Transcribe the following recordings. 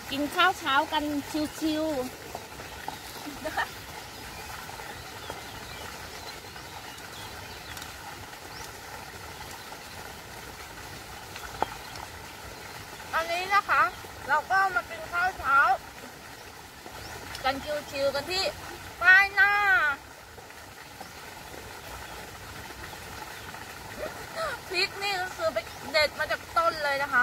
กินข้าวเช้ากันชิวๆอันนี้นะคะเราก็มากินข้าวเช้ากันชิวๆกันที่ป้ายหน้าพริกนี่ก็คือไปเด็ดมาจากต้นเลยนะคะ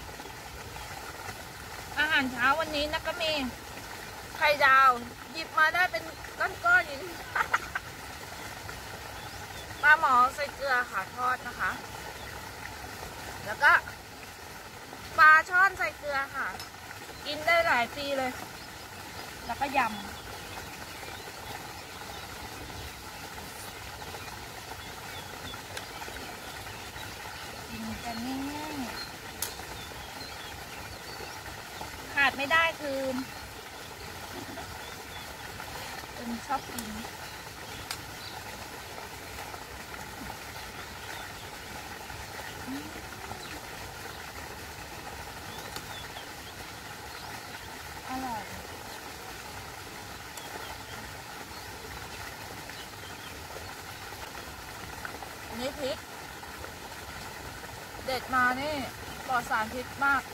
อาหารเช้าวันนี้นะก็มีไข่ดาวหยิบมาได้เป็นก้อนๆอย่างนี้ปลาหมอใส่เกลือค่ะทอดนะคะแล้วก็ปลาช่อนใส่เกลือค่ะกินได้หลายปีเลยแล้วก็ยำกินกันง่ายๆขาดไม่ได้คือเป็นชอบกินอร่อยนี่พริกเด็ดมานี่ปลอดสารพิษมาก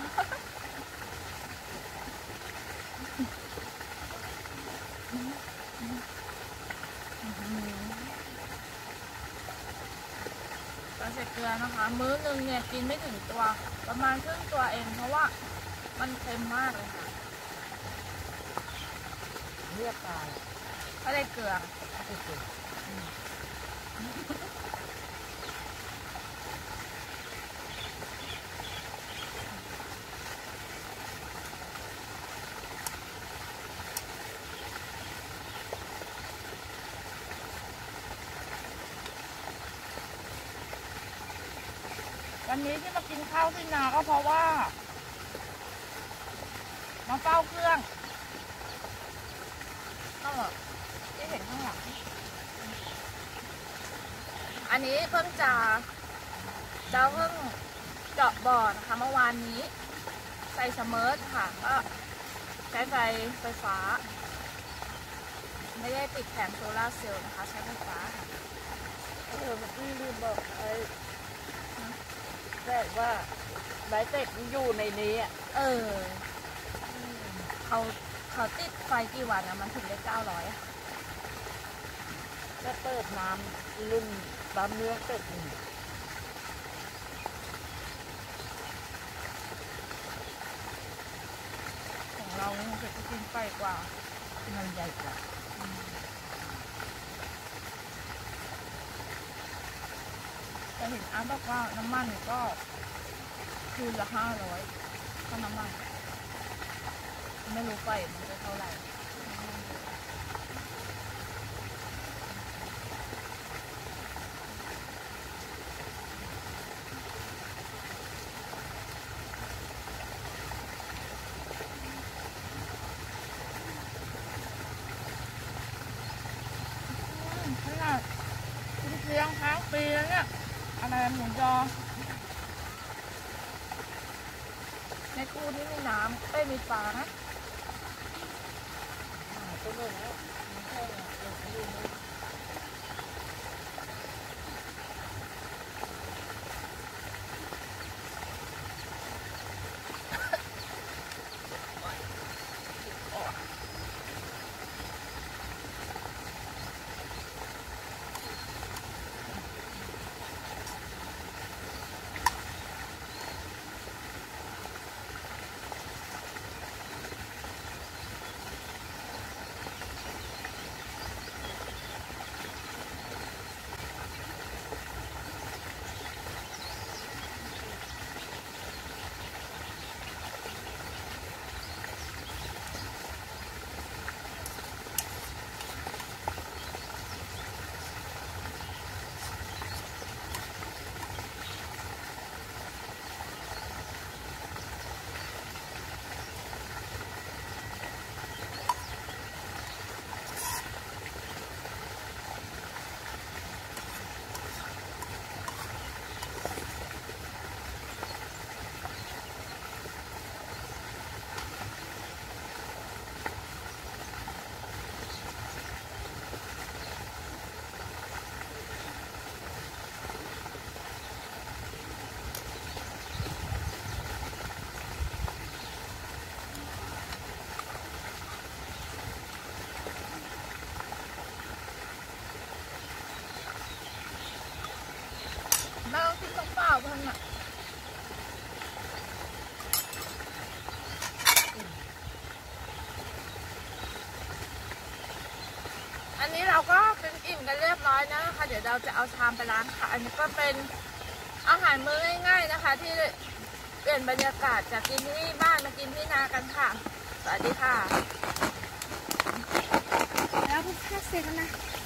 ปลาใส่เกลือนะคะมื้อหนึ่งเนี่ยกินไม่ถึงตัวประมาณครึ่งตัวเองเพราะว่ามันเค็มมากเลยค่ะเลือดตายก็ได้เกลือวันนี้ที่มากินข้าวที่นาก็เพราะว่ามาเฝ้าเครื่องก็ที่เห็นข้างหลังอันนี้เพิ่งจะเพิ่งเจาะบ่อนะคะเมื่อวานนี้ใส่สเมิร์ทค่ะก็ใช้ไฟฟ้าไม่ได้ติดแผงโซลาร์เซลล์นะคะใช้ไฟฟ้าค่ะพี่ลืมบอกแต่ว่าไบเต็ดอยู่ในนี้อ่ะเขาติดไฟกี่วันนะมันถึงได้900 ก็เปิดน้ำรุ่นตามเนื้อเป็ดของเราเผ็ดกินไฟกว่ามันใหญ่กว่าแต่เห็นอาบอกว่าน้ำมันก็คืนละ500ก็น้ำมันไม่รู้ไฟมันจะเท่าไหร่ขนาดคุณเพียงค้างปีแล้วเนี่ยอะไรหมูยอในคูนี่มีน้ำไม่มีปลานะต้นเลยนะมันแค่อันนี้เราก็เป็นอิ่มกันเรียบร้อยแล้วนะคะเดี๋ยวเราจะเอาชามไปล้างค่ะ อันนี้ก็เป็นอาหารมื้อง่ายๆนะคะ ที่เปลี่ยนบรรยากาศจากกินที่บ้านมากินที่นากันค่ะสวัสดีค่ะแล้วพวกข้าเสร็จแล้วนะ